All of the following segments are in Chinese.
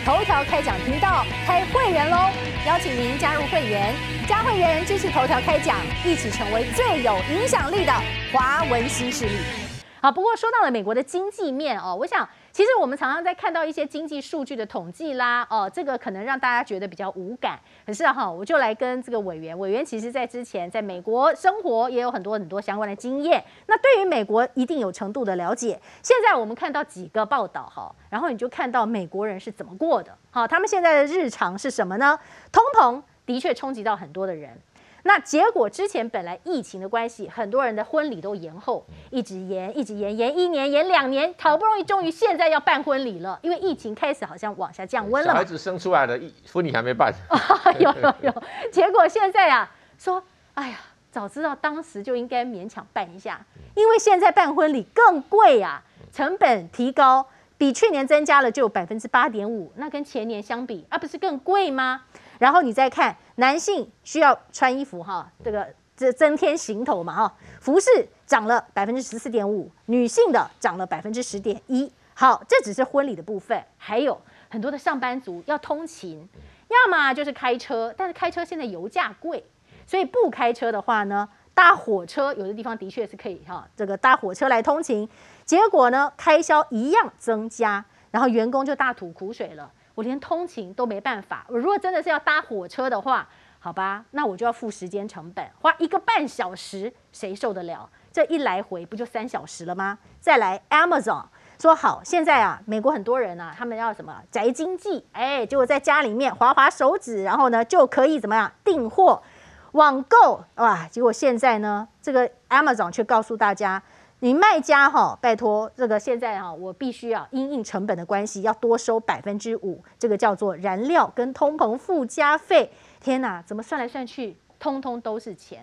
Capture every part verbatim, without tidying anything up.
头条开讲频道开会员喽！邀请您加入会员，加会员支持头条开讲，一起成为最有影响力的华文新势力。好，不过说到了美国的经济面哦，我想其实我们常常在看到一些经济数据的统计啦，哦，这个可能让大家觉得比较无感。可是哈，我就来跟这个委员，委员其实在之前在美国生活也有很多很多相关的经验，那对于美国一定有程度的了解。现在我们看到几个报道哈，然后你就看到美国人是怎么过的，好，他们现在的日常是什么呢？通膨的确冲击到很多的人。那结果之前本来疫情的关系，很多人的婚礼都延后，一直延，一直延，延一年，延两年，好不容易终于现在要办婚礼了，因为疫情开始好像往下降温了嘛。 小孩子生出来了，婚礼还没办。 有有有，结果现在啊，说，哎呀，早知道当时就应该勉强办一下，因为现在办婚礼更贵啊，成本提高，比去年增加了就有百分之八点五，那跟前年相比啊，不是更贵吗？然后你再看男性需要穿衣服哈，这个这增添行头嘛哈，服饰涨了百分之十四点五，女性的涨了百分之十点一。好，这只是婚礼的部分，还有很多的上班族要通勤，要么就是开车，但是开车现在油价贵，所以不开车的话呢，搭火车有的地方的确是可以哈，这个搭火车来通勤，结果呢开销一样增加，然后员工就大吐苦水了。我连通勤都没办法，我如果真的是要搭火车的话，好吧，那我就要付时间成本，花一个半小时，谁受得了？这一来回不就三小时了吗？再来 Amazon 说好，现在啊，美国很多人啊，他们要什么宅经济，哎，结果在家里面滑滑手指，然后呢就可以怎么样订货、网购，哇，结果现在呢，这个 Amazon 却告诉大家。你卖家哈，拜托这个现在哈，我必须啊，因应成本的关系，要多收百分之五，这个叫做燃料跟通膨附加费。天哪，怎么算来算去，通通都是钱。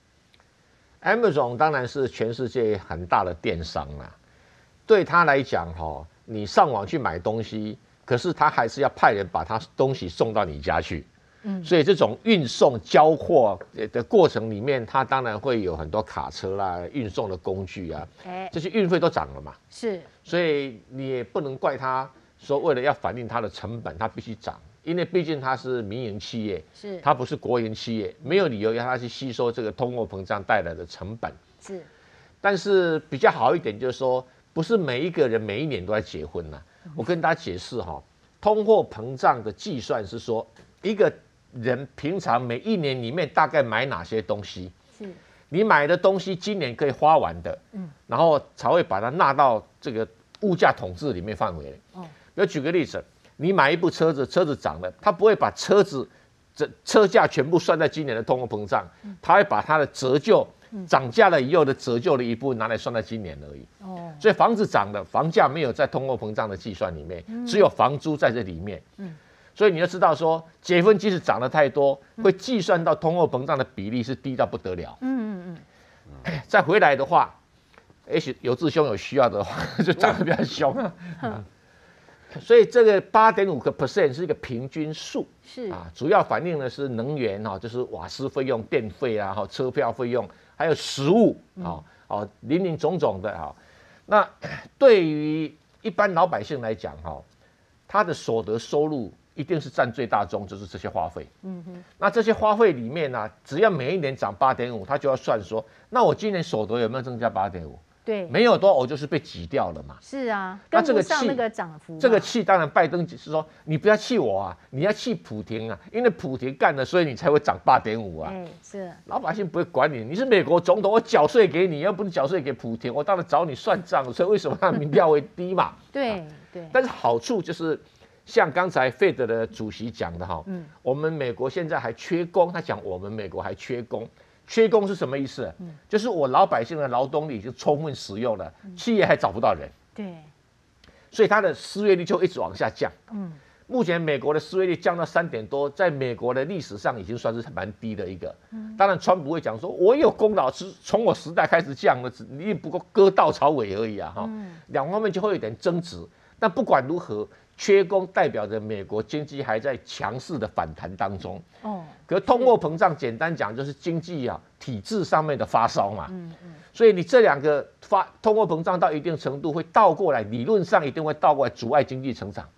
Amazon 当然是全世界很大的电商啦，对他来讲哈，你上网去买东西，可是他还是要派人把他东西送到你家去。嗯，所以这种运送交货的过程里面，它当然会有很多卡车啦、运送的工具啊，欸、这些运费都涨了嘛。 是， 所以你也不能怪他说为了要反映它的成本，它必须涨，因为毕竟它是民营企业， 是， 它不是国营企业，没有理由要它去吸收这个通货膨胀带来的成本。 是， 但是比较好一点就是说，不是每一个人每一年都在结婚呐、啊。我跟大家解释哈，通货膨胀的计算是说一个。人平常每一年里面大概买哪些东西？是你买的东西今年可以花完的，嗯，然后才会把它纳到这个物价统计里面范围。哦，比如举个例子，你买一部车子，车子涨了，他不会把车子这车价全部算在今年的通货膨胀，他会把它的折旧涨价了以后的折旧的一部分拿来算在今年而已。哦，所以房子涨了，房价没有在通货膨胀的计算里面，只有房租在这里面。嗯。所以你要知道说，结婚即使涨得太多，会计算到通货膨胀的比例是低到不得了。嗯嗯嗯。再回来的话，也许有志兄有需要的话，就涨得比较凶。嗯、所以这个八点五个 percent 是一个平均数，是啊，主要反映的是能源哈，就是瓦斯费用、电费啊，哈，车票费用，还有食物啊，哦，林林总总的哈。那对于一般老百姓来讲哈，他的所得收入。一定是占最大宗，就是这些花费。嗯哼，那这些花费里面呢、啊，只要每一年涨八点五，他就要算说，那我今年所得有没有增加八点五？ 对， 没有多，我就是被挤掉了嘛。 是啊，跟不上那个涨幅。 这个气当然拜登是说，你不要气我啊，你要气普丁啊，因为普丁干了，所以你才会涨八点五啊。哎，是。老百姓不会管你，你是美国总统，我缴税给你，又不是缴税给普丁，我当然找你算账，所以为什么他民调会低嘛？ 对、 啊、 对。 但是好处就是。像刚才 Fed 的主席讲的哈，嗯，我们美国现在还缺工，他讲我们美国还缺工，缺工是什么意思？嗯，就是我老百姓的劳动力已经充分使用了，嗯、企业还找不到人， 对， 所以它的失业率就一直往下降。嗯，目前美国的失业率降到三点多，在美国的历史上已经算是蛮低的一个。嗯，当然川普会讲说，我有功劳是从我时代开始降的，你也不过割稻草尾而已啊，哈、嗯，两方面就会有点争执。但不管如何。缺工代表着美国经济还在强势的反弹当中。哦，可是通货膨胀简单讲就是经济啊体制上面的发烧嘛。嗯嗯。所以你这两个发通货膨胀到一定程度会倒过来，理论上一定会倒过来阻碍经济成长。嗯。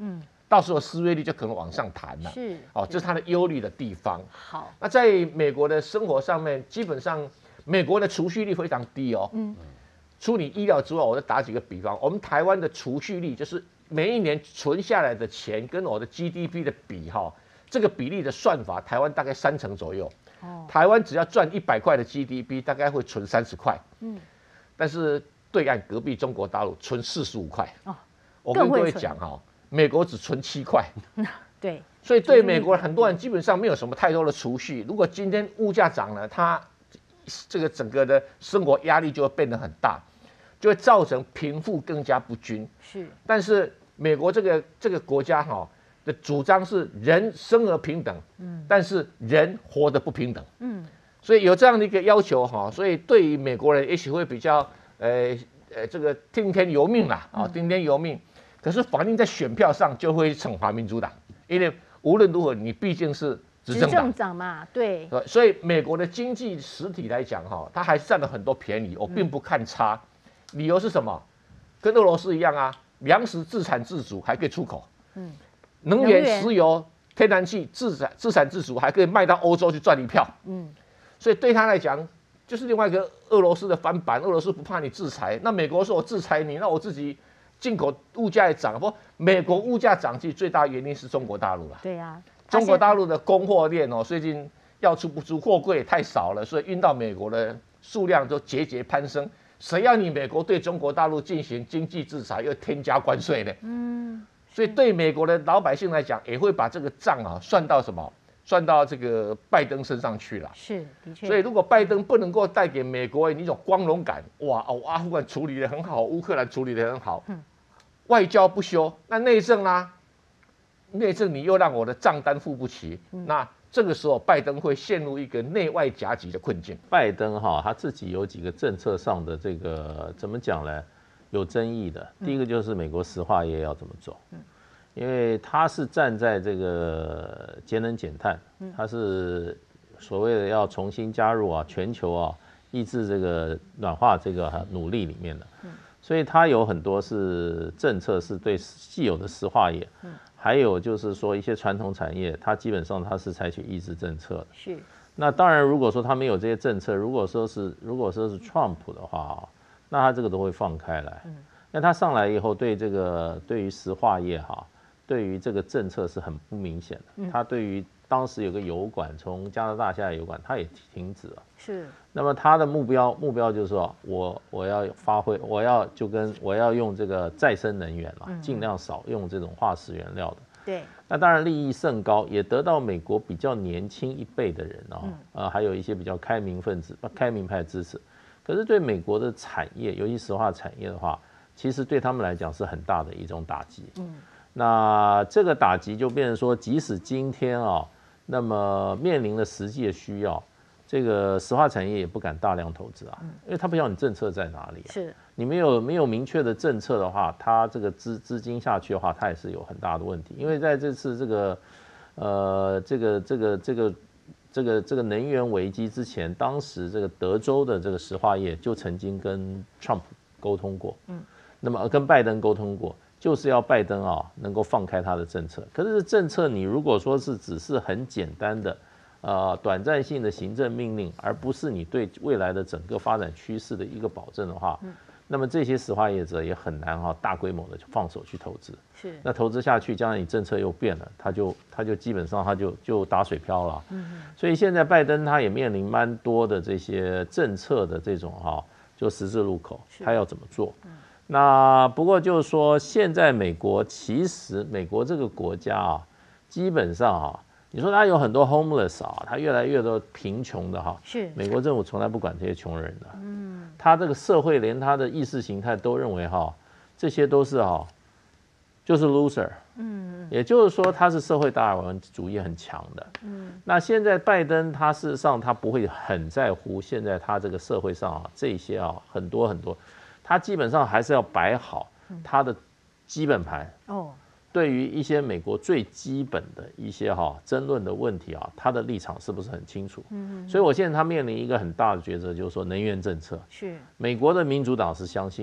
到时候失业率就可能往上弹了。 是， 哦，这是他的忧虑的地方。 好， 那在美国的生活上面，基本上美国的储蓄率非常低哦。嗯。除你医疗之外，我再打几个比方，我们台湾的储蓄率就是每一年存下来的钱跟我的 G D P 的比哈，这个比例的算法，台湾大概三成左右。哦。台湾只要赚一百块的 G D P， 大概会存三十块。嗯。但是对岸隔壁中国大陆存四十五块。哦。我跟各位讲哈，美国只存七块。 对。 所以对美国很多人基本上没有什么太多的储蓄。如果今天物价涨了，它这个整个的生活压力就会变得很大，就会造成贫富更加不均。是，但是美国这个这个国家哈的主张是人生而平等，嗯，但是人活得不平等，嗯，所以有这样的一个要求哈，所以对于美国人也许会比较呃呃这个听天由命啦，啊，听天由命。可是反映在选票上就会惩罚民主党，因为无论如何你毕竟是。执政党嘛，对， 所以美国的经济实体来讲，哈，它还占了很多便宜，我并不看差。理由是什么？跟俄罗斯一样啊，粮食自产自足，还可以出口。嗯，能源、石油、天然气自产自产自足，还可以卖到欧洲去赚一票。嗯，所以对他来讲，就是另外一个俄罗斯的翻版。俄罗斯不怕你制裁，那美国说我制裁你，那我自己进口物价也涨。不，美国物价涨其实最大原因是中国大陆了。 对呀。 中国大陆的供货链哦，最近要出不出，货柜太少了，所以运到美国的数量都节节攀升。谁要你美国对中国大陆进行经济制裁，又添加关税呢？嗯，所以对美国的老百姓来讲，也会把这个账啊算到什么？算到这个拜登身上去了。 是，的确。 所以如果拜登不能够带给美国一种光荣感，哇哦，阿富汗处理得很好，乌克兰处理得很好，嗯，外交不修，那内政呢？内政你又让我的账单付不起，嗯、那这个时候拜登会陷入一个内外夹击的困境。 拜登哈他自己有几个政策上的这个怎么讲呢？有争议的。第一个就是美国石化业要怎么走，嗯、因为他是站在这个节能减碳，他是所谓的要重新加入啊全球啊抑制这个暖化这个努力里面的，嗯、所以他有很多是政策是对既有的石化业。嗯还有就是说，一些传统产业，它基本上它是采取抑制政策的。是。那当然，如果说它没有这些政策，如果说是如果说是 Trump 的话，那他这个都会放开来。嗯。那他上来以后，对这个对于石化业哈，对于这个政策是很不明显的。嗯。他对于当时有个油管从加拿大下来油管，他也停止了。是。那么他的目标目标就是说，我我要发挥，我要就跟我要用这个再生能源啦，尽量少用这种化石原料的。对。那当然利益甚高，也得到美国比较年轻一辈的人哦，呃，还有一些比较开明分子、开明派支持。可是对美国的产业，尤其石化产业的话，其实对他们来讲是很大的一种打击。嗯。那这个打击就变成说，即使今天啊，那么面临了实际的需要。这个石化产业也不敢大量投资啊，因为他不知道你政策在哪里、啊。是，你没有没有明确的政策的话，它这个资资金下去的话，它也是有很大的问题。因为在这次这个，呃，这个这个这个这个这个能源危机之前，当时这个德州的这个石化业就曾经跟 Trump 沟通过，嗯，那么跟拜登沟通过，就是要拜登啊能够放开他的政策。可是政策你如果说是只是很简单的。呃，短暂性的行政命令，而不是你对未来的整个发展趋势的一个保证的话，嗯、那么这些石化业者也很难哈、哦、大规模的放手去投资。是，那投资下去，将来你政策又变了，他就他就基本上他就就打水漂了。嗯，所以现在拜登他也面临蛮多的这些政策的这种哈、哦，就十字路口，他要怎么做？嗯、那不过就是说，现在美国其实美国这个国家啊，基本上啊。你说他有很多 homeless 啊，他越来越多贫穷的哈，是美国政府从来不管这些穷人的，嗯，他这个社会连他的意识形态都认为哈，这些都是哈，就是 loser， 嗯，也就是说他是社会达尔文主义很强的，嗯，那现在拜登他事实上他不会很在乎现在他这个社会上啊这些啊很多很多，他基本上还是要摆好他的基本盘哦。对于一些美国最基本的一些哈、哦、争论的问题啊，他的立场是不是很清楚？嗯，所以我现在他面临一个很大的抉择，就是说能源政策。是美国的民主党是相信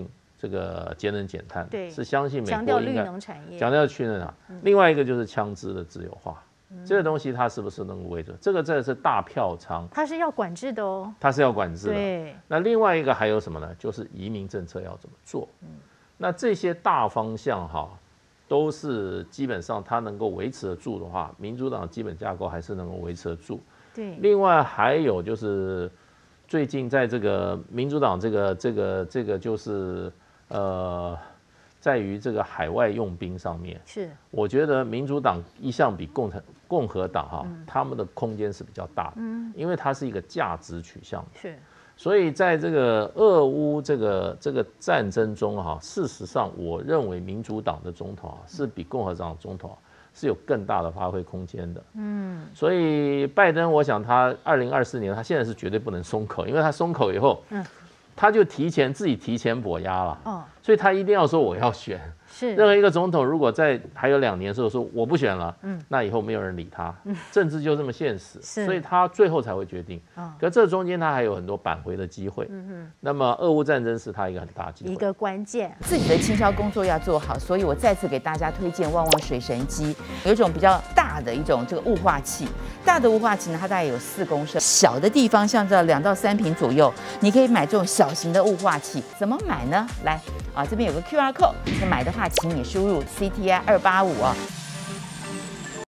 这个节能减碳， 对， 是相信美强调绿国应该能产业， 强调去能啊。嗯、另外一个就是枪支的自由化，嗯、这个东西它是不是能够维持？这个真的是大票仓， 它是要管制的哦， 它是要管制的。 对， 那另外一个还有什么呢？就是移民政策要怎么做？嗯、那这些大方向哈。都是基本上它能够维持得住的话，民主党基本架构还是能够维持得住。 对， 另外还有就是最近在这个民主党这个这个这个就是呃，在于这个海外用兵上面， 是我觉得民主党一向比共产共和党哈、嗯，他们的空间是比较大的，嗯，因为它是一个价值取向， 是。 所以在这个俄乌这个这个战争中哈，事实上我认为民主党的总统啊是比共和党的总统啊是有更大的发挥空间的。嗯，所以拜登，我想他二零二四年他现在是绝对不能松口，因为他松口以后，嗯，他就提前自己提前跛压了。哦，所以他一定要说我要选。是，任何一个总统如果在还有两年的时候说我不选了，嗯，那以后没有人理他，嗯，政治就这么现实，所以他最后才会决定。哦，可这中间他还有很多扳回的机会。嗯哼，那么俄乌战争是他一个很大机会， 一个关键， 自己的倾销工作要做好，所以我再次给大家推荐旺旺水神机，有一种比较大的一种这个雾化器，大的雾化器呢，它大概有四公升，小的地方像这两到三坪左右，你可以买这种小型的雾化器，怎么买呢？来啊，这边有个 Q R code， 买的话请你输入 C T I 二八五啊。